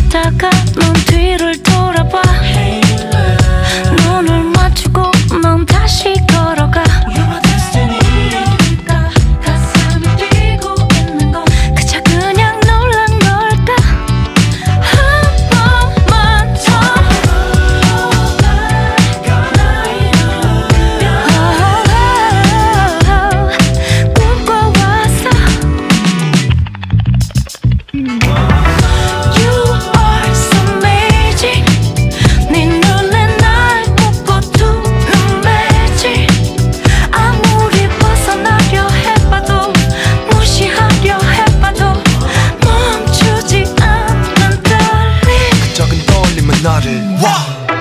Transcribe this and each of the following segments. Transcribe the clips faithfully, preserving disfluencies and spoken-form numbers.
하다가 넌 뒤를 돌아봐. 눈을 맞추고 넌 다시 걸어가. You're my destiny. 가슴이 뛰고 있는 건 그저 그냥 놀란 걸까? 한 번만 더 꿈꿔왔어. You are so magic. 네 눈에 날 보고 두는 매직. 아무리 벗어나려 해봐도 무시하려 해봐도 멈추지 않는 떨림. 그 적은 떨림은 나를 와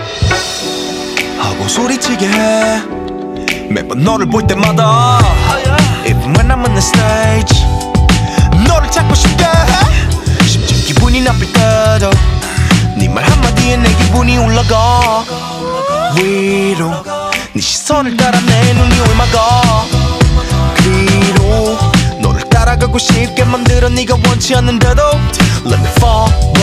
하고 소리치게 해. 매번 너를 볼 때마다 Even when I'm on the stage 너를 찾고 싶게 해. 심지어 기분이 나쁠 때도 네 말 한마디에 내 기분이 올라가. 위로 네 시선을 따라 내 눈이 올마가. 그리로 너를 따라가고 싶게 만들어 네가 원치 않는데도 Let me fall